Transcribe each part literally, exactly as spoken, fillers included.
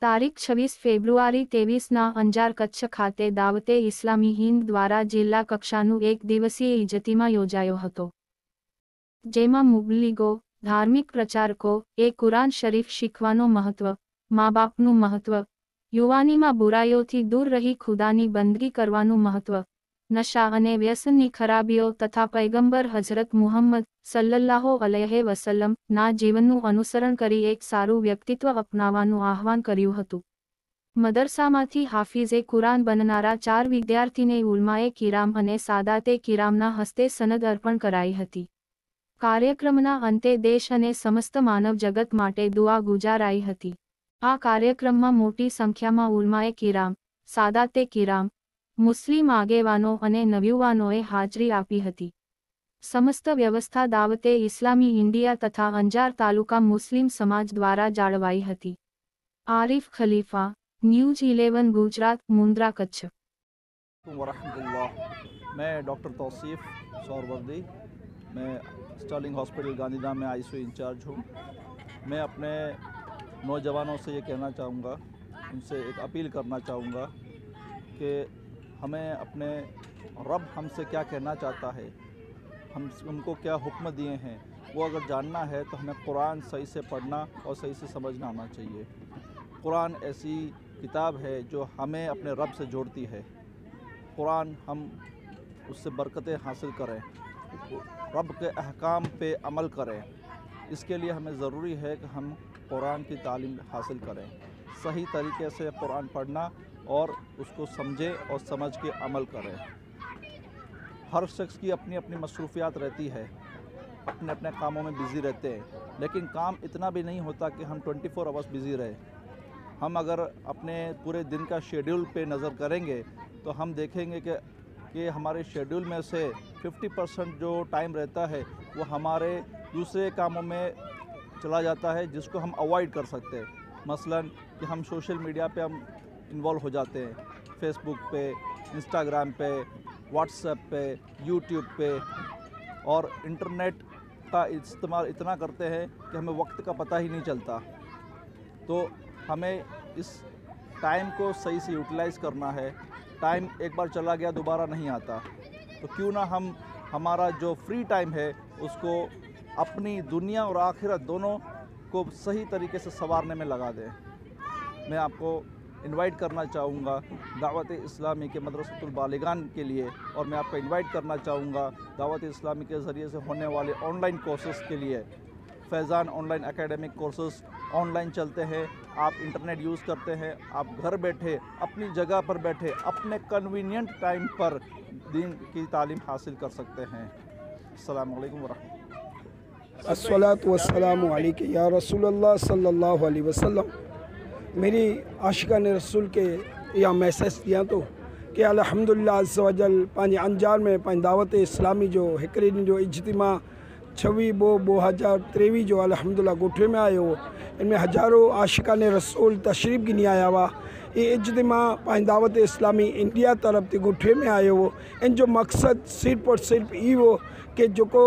તારીખ છવ્વીસ ફેબ્રુઆરી ત્રેવીસના અંજાર કચ્છ ખાતે દાવતે ઇસ્લામી હિન્દ દ્વારા જિલ્લા કક્ષાનું એક દિવસીય ઇજતિમા યોજાયો હતો, જેમાં મુબલ્લિગો, ધાર્મિક પ્રચારકો એ કુરાન શરીફ શીખવાનું મહત્વ, મા બાપનું મહત્વ, યુવાનીમાં બુરાઈઓથી દૂર રહી ખુદાની બંદગી કરવાનું મહત્વ, નશા અને વ્યસનની ખરાબીઓ તથા પૈગંબર હઝરત મુહમ્મદ સલ્લલ્લાહુ અલૈહિ વસલ્લમ ના જીવનનું અનુસરણ કરી એક સારું વ્યક્તિત્વ અપનાવવાનું આહવાન કર્યું હતું। મદરસામાંથી હાફિઝે કુરાન બનનારા ચાર વિદ્યાર્થીને ઉલમાએ કિરામ અને સાદાતે કિરામના હસ્તે સનદ અર્પણ કરાઈ હતી। કાર્યક્રમના અંતે દેશ અને સમસ્ત માનવ જગત માટે દુઆ ગુજારાઈ હતી। આ કાર્યક્રમમાં મોટી સંખ્યામાં ઉલમાએ કિરામ, સાદાતે કિરામ, મુસ્લિમ આગેવાનો અને નવયુવાનોએ હાજરી આપી હતી। સમસ્ત વ્યવસ્થા દાવતે ઇસ્લામી ઇન્ડિયા તથા અંજાર તાલુકા મુસ્લિમ સમાજ દ્વારા જાળવાઈ હતી। Arif Khalifa, news eleven Gujarat, Mundra, Kutch. मैं डॉक्टर तौसीफ सौरवर्दी, मैं स्टर्लिंग हॉस्पिटल गांधीधाम में आईसीयू इंचार्ज हूँ। मैं अपने नौजवानों से ये कहना चाहूँगा, उनसे एक अपील करना चाहूँगा कि हमें अपने रब हमसे क्या कहना चाहता है, हम उनको क्या हुक्म दिए हैं, वो अगर जानना है तो हमें कुरान सही से पढ़ना और सही से समझना आना चाहिए। कुरान ऐसी किताब है जो हमें अपने रब से जोड़ती है। कुरान हम उससे बरकतें हासिल करें, रब के अहकाम पे अमल करें। इसके लिए हमें ज़रूरी है कि हम कुरान की तालीम हासिल करें, सही तरीके से कुरान पढ़ना और उसको समझें और समझ के अमल करें। हर शख्स की अपनी अपनी मसरूफियात रहती है, अपने अपने कामों में बिज़ी रहते हैं, लेकिन काम इतना भी नहीं होता कि हम ट्वेंटी फोर आवर्स बिज़ी रहें। हम अगर अपने पूरे दिन का शेड्यूल पे नज़र करेंगे तो हम देखेंगे कि कि हमारे शेड्यूल में से फिफ्टी परसेंट जो टाइम रहता है वो हमारे दूसरे कामों में चला जाता है, जिसको हम अवॉइड कर सकते हैं। मसलन कि हम सोशल मीडिया पे हम इन्वॉल्व हो जाते हैं, फेसबुक पे, इंस्टाग्राम पे, व्हाट्सएप पे, यूट्यूब पे, और इंटरनेट का इस्तेमाल इतना करते हैं कि हमें वक्त का पता ही नहीं चलता। तो हमें इस टाइम को सही से यूटिलाइज़ करना है। टाइम एक बार चला गया दोबारा नहीं आता, तो क्यों ना हम हमारा जो फ्री टाइम है उसको अपनी दुनिया और आखिरत दोनों को सही तरीके से संवारने में लगा दें। मैं आपको इनवाइट करना चाहूँगा दावत इस्लामी के मदरसतुल बालिगान के लिए, और मैं आपको इनवाइट करना चाहूँगा दावत इस्लामी के ज़रिए से होने वाले ऑनलाइन कोर्सेज़ के लिए। Faizan online academic courses online चलते हैं, आप इंटरनेट यूज़ करते हैं, आप घर बैठे अपनी जगह पर बैठे अपने कन्वीनियंट टाइम पर दीन की तालीम हासिल कर सकते हैं। अस्सलामु अलैकुम वरहमतुल्लाह। अस्सलातु वस्सलामु अलैका या रसूलल्लाह सल्लल्लाहु अलैहि वसल्लम। मेरी आशिकान रसूल के या मैसेज दिया तो कि अल्हम्दुलिल्लाह अज़्ज़ व जल पंहिंजे अंजार में पंहिंजी दावत इस्लामी जो हिकिड़े ॾींहं जो इज्तिमा छवीह बो दो हज़ार टेवीह जो अल्हम्दुलिल्लाह ॻोठे में आयो। इनमें हज़ारों आशिकान रसूल तशरीफ़ गिनी आया हुआ। ये इज्तिमा पंहिंजी दावत इस्लामी इंडिया तरफ ते ॻोठे में आयो हो। इन जो मक़सद सिर्फ़ और सिर्फ़ ई हो कि जेको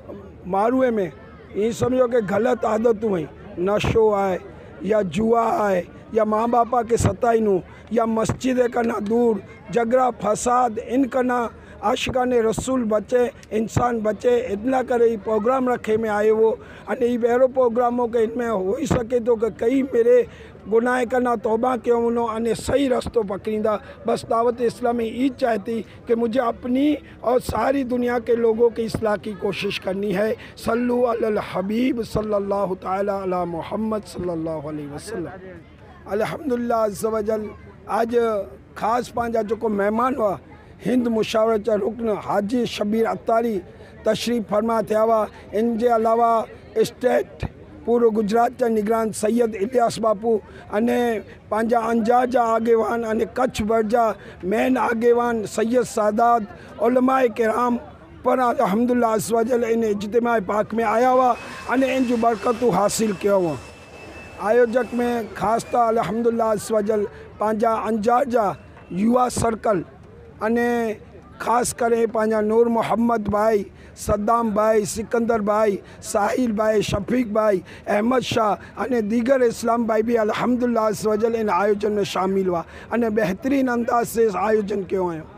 मारूए में ये समझो कि गलत आदतूं आहिनि, नशो आहे या जुआ है या माँ बापा के सताइनू या मस्जिद कना दूर झगड़ा फसाद इन कना आशिकान रसूल बचे, इंसान बचे। इतना करे प्रोग्राम रखे में आए वो अने ये बेरो प्रोग्रामों के इनमें हो ही सके तो कि कई मेरे गुनाह करना तौबा क्यों उनो अने सही रस्तो पकड़ींदा। बस दावत इस्लामी ये चाहती कि मुझे अपनी और सारी दुनिया के लोगों की इस्लाह की कोशिश करनी है। सल्लु अलल हबीब सल्लल्लाहु ताला अला मुहम्मद सल्लल्लाहु अलैहि वसल्लम। अल्हम्दुलिल्लाह अज़्ज़ व जल आज ख़ास पंहिंजा जेको महिमान हुआ हिंद मुशावरत जा रुकन हाजी शबीर अतारी तशरीफ़ फरमा थिया हुआ। इन जे अलावा स्टेट पूरो गुजरात जा निगरान सैयद इलियास बापू अने पंहिंजा अंजार जा आगेवान अने कच्छ भर जा मेन आगेवान सैयद सादात उलमाए किराम पर अल्हम्दुलिल्लाह अज़्ज़ व जल इन इज्तिमा पाक में आया हुआ अने इन जूं बरकतूं हासिल कयो हुआ। आयोजक में ख़ासि त अल्हम्दुलिल्लाह अज़्ज़ व जल पंहिंजा अंजार जा युवा सर्कल अने ख़ास करे पंहिंजा नूर मोहम्मद भाई, सद्दाम भाई, सिकंदर भाई, साहिल भाई, शफीक भाई, अहमद शाह अने दीगर इस्लाम भाई भी अल्हम्दुलिल्लाह अज़्ज़ वजल इन आयोजन में शामिल हुआ अने बेहतरीन अंदाज से इस आयोजन कयो है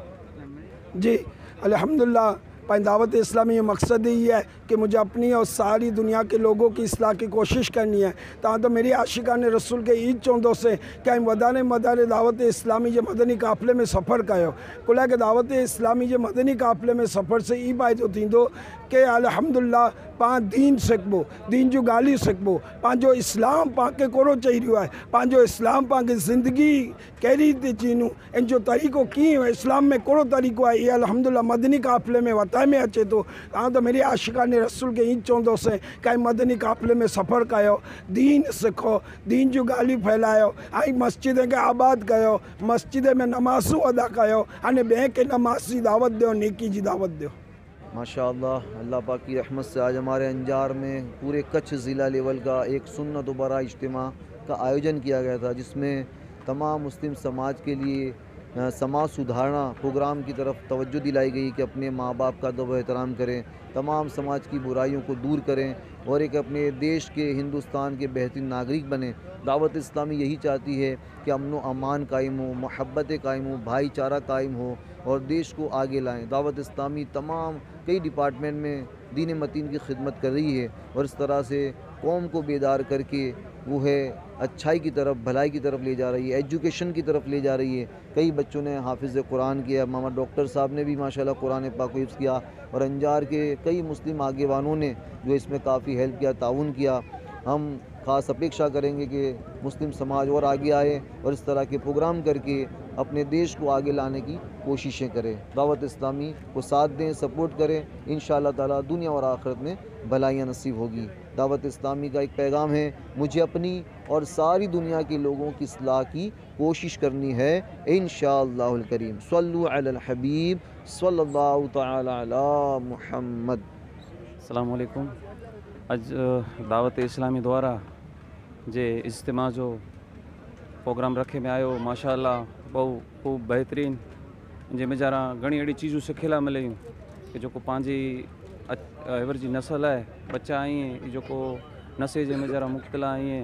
जी। अल्हम्दुलिल्लाह पंहिंजी दावत इस्लामी जो मकसद ही है कि मुझे अपनी और सारी दुनिया के लोगों की इस्लाह की कोशिश करनी है। ता तो मेरी आशिकान रसूल के ईद चवंदोसीं कि वधारे वधारे दावत इस्लामी जे मदनी काफ़िले में सफ़र कयो। कुल के दावत इस्लामी जे मदनी काफ़िले में सफ़र से ई फ़ाइदो थींदो कि अल्हम्दुलिल्लाह पाण दीन सिखबो, दीन जो ॻाल्हियूं सिखबो, पंहिंजो इस्लाम पाण खे कोड़ो चई रहियो आहे, पंहिंजो इस्लाम पाण खे ज़िंदगी कहिड़ी थी जीनूं, इन जो तरीक़ो कीअं आहे, इस्लाम में कहिड़ो तरीक़ो आहे, इहा अल्हम्दुलिल्लाह मदनी काफ़िले में वताए में अचे थो। तव्हां त मेरी आशिकान रसूल खे ईअं चवंदोसीं कंहिं मदनी काफ़िले में सफ़र कयो, दीन सिखो, दीन जूं ॻाल्हियूं फैलायो ऐं मस्जिद खे आबाद कयो, मस्जिद में नमाज़ूं अदा कयो अने ॿिए खे नमाज़ जी दावत ॾियो, नेकी जी दावत ॾियो। माशाअल्लाह, अल्लाह पाक की रहमत से आज हमारे अंजार में पूरे कच्छ ज़िला लेवल का एक सुन्नत व बरा इज्तिमा का आयोजन किया गया था, जिसमें तमाम मुस्लिम समाज के लिए समाज सुधारना प्रोग्राम की तरफ तवज्जो दिलाई गई कि अपने माँ बाप का अदब व एहतराम करें, तमाम समाज की बुराइयों को दूर करें और एक अपने देश के, हिंदुस्तान के बेहतरीन नागरिक बने। दावत इस्लामी यही चाहती है कि अमन व अमान कायम हो, मोहब्बतें कायम हो, भाईचारा कायम हो और देश को आगे लाएं। दावत इस्लामी तमाम कई डिपार्टमेंट में दीन मतीन की खिदमत कर रही है और इस तरह से कौम को बेदार करके वो है अच्छाई की तरफ, भलाई की तरफ ले जा रही है, एजुकेशन की तरफ ले जा रही है। कई बच्चों ने हाफिज़ कुरान किया, मामा डॉक्टर साहब ने भी माशाल्लाह कुरान पाक को हिफ्ज़ किया और अंजार के कई मुस्लिम आगेवानों ने जो इसमें काफ़ी हेल्प किया, ताउन किया। हम ख़ास अपेक्षा करेंगे कि मुस्लिम समाज और आगे आए और इस तरह के प्रोग्राम करके अपने देश को आगे लाने की कोशिशें करें। दावत इस्लामी को साथ दें, सपोर्ट करें, इंशाअल्लाह ताला दुनिया और आखिरत में भलाइयाँ नसीब होगी। दावत इस्लामी का एक पैगाम है, मुझे अपनी और सारी दुनिया के लोगों की इस्लाह की कोशिश करनी है इंशाअल्लाहुल करीम। सल्लु अलल हबीब सल्लल्लाहु तआला अला मुहम्मद। अस्सलामु अलैकुम। अज दावत इस्लामी द्वारा जे इज्तिमा जो प्रोग्राम रखे में आयो, माशाअल्लाह बहु खूब बेहतरीन, जंहिंमें जरा घणी अहिड़ी चीज़ूं सिखियलु मिलियूं कि जेको पंहिंजी एवर जी नस्ल आहे, बच्चा आहीं जेको नशे जे में जरा मुब्तला आहीं,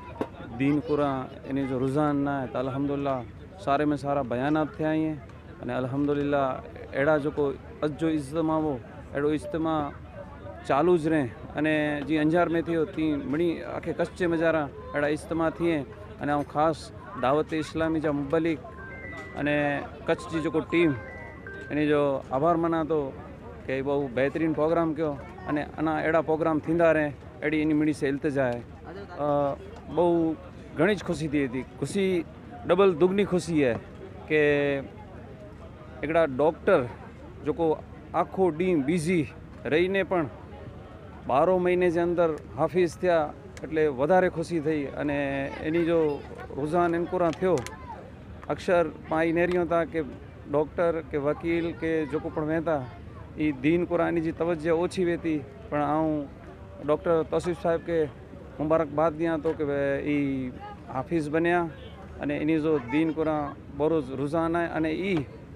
दीन कुरान इन जो रुझान न आहे, त अल्हम्दुलिल्लाह सारे में सारा बयानात थिया आहीं अने अल्हम्दुलिल्लाह अहिड़ा जेको अॼु जो इज्तिमा हो अहिड़ो इज्तिमा चालू ज रहे अने जीअं अंजार में थियो तीअं मणी आखे कच्छ में जरा अहिड़ा इज्तिमा थिए अने ऐं ख़ासि दावत इस्लामी जा मुबलिक अने कच्छ जी जेको टीम इन जो आभार मना थो कि बहु बेहतरीन प्रोग्राम कयो अने अञा अहिड़ा प्रोग्राम थींदा रहे, अहिड़ी इन मिणी से इल्तिजा आहे। बहु घणी ज ख़ुशी थिए थी, ख़ुशी डबल दुगनी ख़ुशी है कि हिकिड़ा डॉक्टर जेको आखो ॾींहुं बिज़ी रहीने पण बारहों महीने जे अंदर हाफ़िज़ थिया એટલે વધારે ખુશી થઈ અને એની જો रुझान इनकुरा थियो। अक्सर पाण ई नेरियूं था कि डॉक्टर के वकील के जेको पण वेंदा ई दीन कुरान जी तवज्जो ओछी वेती, पण आऊं डॉक्टर तौसीफ़ साहिब के मुबारकबाद ॾियां थो कि ई हाफ़िज़ बनिया अने इन जो दीन कुरान बरोज़ रुझान आहे अने ई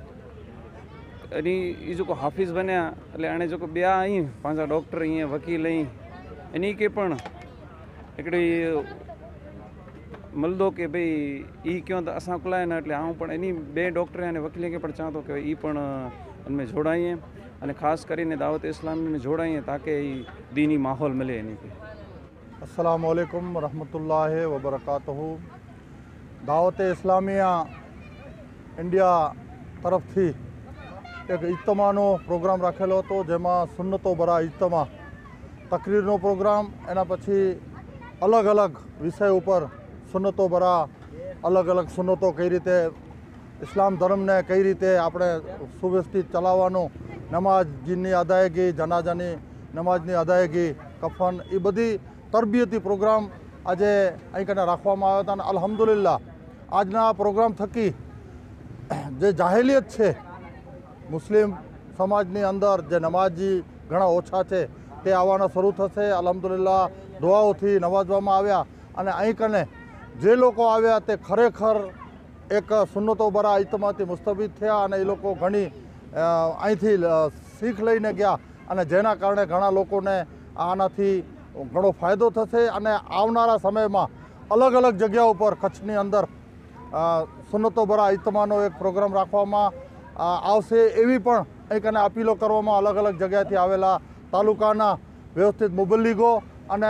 इन जेको हाफ़िज़ बनिया એટલે हाणे जेको ॿिया आहियूं पंहिंजा डॉक्टर ईअं वकील आहियूं इन खे पण हिकिड़ी मिलंदो कि भई ई कयूं त असां कुलाए न એટલે आऊं पण इन ॿिए डॉक्टर अने वकील खे पण चवां थो कि ई पण इन में जोड़ाइए अने ख़ासि करे दावत इस्लामी में जोड़ाइए ताकि ई दीनी माहौल मिले इन खे। अस्सलामु अलैकुम रहमतुल्लाहि व बरकातहू। दावत इस्लामिया इंडिया तरफ थी एक इज्तिमानो प्रोग्राम राखेलो હતો, જેમાં સુન્નતો બરા ઇજ્તિમા તકરીરનો પ્રોગ્રામ, એના પછી અલગ અલગ વિષય ઉપર સુન્નતો બરા અલગ અલગ સુન્નતો કઈ રીતે ઇસ્લામ ધર્મને કઈ રીતે આપણે સુવ્યવસ્થિત ચલાવવાનું, નમાઝની અદાયગી, જનાજાની નમાઝની અદાયગી, કફન, એ બધી તરબિયતી પ્રોગ્રામ આજે અહીં કને રાખવામાં આવ્યા હતા અને અલ્હમ્દુલિલ્લાહ આજના પ્રોગ્રામ થકી જે જાહેલિયત છે મુસ્લિમ સમાજની અંદર જે નમાજી ઘણા ઓછા છે તે આવવાના શરૂ થશે। અલ્હમ્દુલિલ્લાહ દુઆઓથી નવાજવામાં આવ્યા અને અહીં કને જે લોકો આવ્યા તે ખરેખર એક સુન્નતો બરા ઇજ્તિમાથી મુસ્તફીદ થયા અને એ લોકો ઘણી અહીંથી શીખ લઈને ગયા અને જેના કારણે ઘણા લોકોને આનાથી ઘણો ફાયદો થશે અને આવનારા સમયમાં અલગ અલગ જગ્યાઓ ઉપર કચ્છની અંદર સુન્નતો બરા ઇજ્તિમાનો એક પ્રોગ્રામ રાખવામાં આવશે એવી પણ એક અને અપીલો કરવામાં અલગ અલગ જગ્યાએથી આવેલા તાલુકાના વ્યવસ્થિત મુબલ્લિગો અને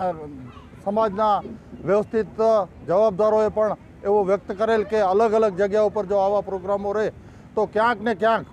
સમાજના વ્યવસ્થિત જવાબદારોએ પણ એવું વ્યક્ત કરેલ કે અલગ અલગ જગ્યા ઉપર જો આવા પ્રોગ્રામો રહે તો ક્યાંક ને ક્યાંક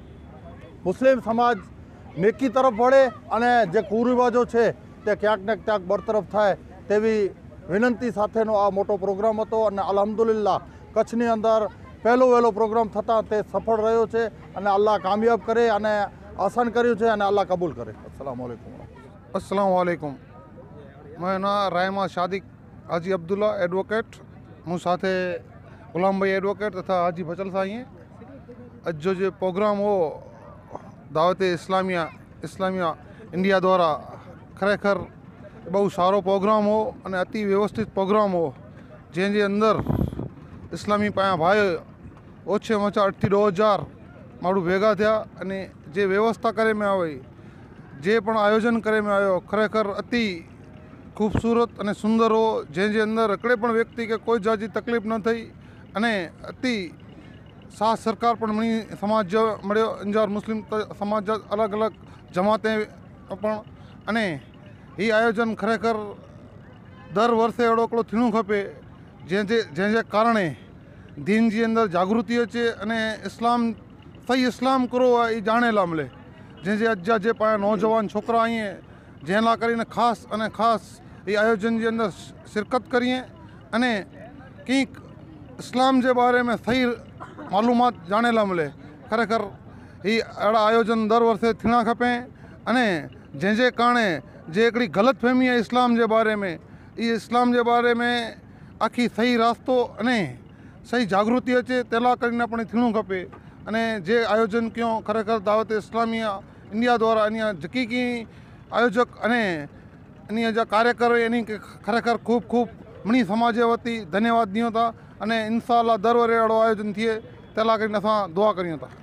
મુસ્લિમ સમાજ નેકી તરફ વળે અને જે કુરિવાજો છે તે ક્યાંક ને ક્યાંક બરતરફ થાય તેવી વિનંતી સાથેનો આ મોટો પ્રોગ્રામ હતો અને અલ્હમ્દુલિલ્લાહ કચ્છની અંદર પહેલો વહેલો પ્રોગ્રામ થતાં તે સફળ રહ્યો છે અને અલ્લાહ કામયાબ કરે અને આસાન કર્યું છે અને અલ્લાહ કબૂલ કરે. અસ્સલામુ અલૈકુમ. अस्सलाम वालेकुम. मैं ना रायमा शादिक हाजी अब्दुल्ला एडवोकेट હું સાથે ગુલામભાઈ એડવોકેટ તથા હાજી ફચલ સાંઈ આજ જો જે પ્રોગ્રામ હો દાવતે ઇસ્લામિયા ઇસ્લામિયા ઇન્ડિયા દ્વારા ખરેખર બહુ સારો પ્રોગ્રામ હો અને અતિ વ્યવસ્થિત પ્રોગ્રામ હો જેની અંદર ઇસ્લામી પાયા ભાઈ ઓછામાં ઓછા અઠથી દો હજાર મારું ભેગા થયા અને જે વ્યવસ્થા કરે મેં આવી જે પણ આયોજન કરે મેં આવ્યો ખરેખર અતિ खूबसूरत અને સુંદર હો જે જે અંદર એકડે પણ વ્યક્તિ કે કોઈ જાતની તકલીફ ન થઈ અને અતિ સાથ સરકાર પણ મળી સમાજ મળ્યો અંજાર મુસ્લિમ સમાજ અલગ અલગ જમાતે પણ અને એ આયોજન ખરેખર દર વર્ષે એવડો એકડો થીણું ખપે જે જે જે જે કારણે દીનજી અંદર જાગૃતિ છે અને ઇસ્લામ સહી ઇસ્લામ કરો એ જાણેલા મળે જે જે અज्जा જે પાયા નોજવાન છોકરા અહીંયા જેના કરીને ખાસ અને ખાસ એ આયોજનની અંદર શિરકત કરીએ અને કંઈક ઇસ્લામ જે બારે મેં સહી માલુમાત જાણેલા મળે ખરેખર એ અड़ा આયોજન દર વર્ષે થીણા ખપે અને જે જે કારણે જે એકડી ગલત ફહેમી है इस्लाम जे बारे में ये इस्लाम जे बारे में आखी सही रास्तो અને સહી જાગૃતિ અચે તેલા કરીને આપણે થીણું ખપે અને જે આયોજન ક્યો ખરેખર દાવતે ઇસ્લામિયા ઇન્ડિયા દ્વારા અહીંયા જકીકી આયોજક અને એની જે કાર્યકરો એની ખરેખર ખૂબ ખૂબ મણી સમાજે વતી ધન્યવાદ દિયો હતા અને ઇન્શાઅલ્લાહ દર વરે અડો આયોજન થયે તેલા કરીને અસાं दुआ करियूं था.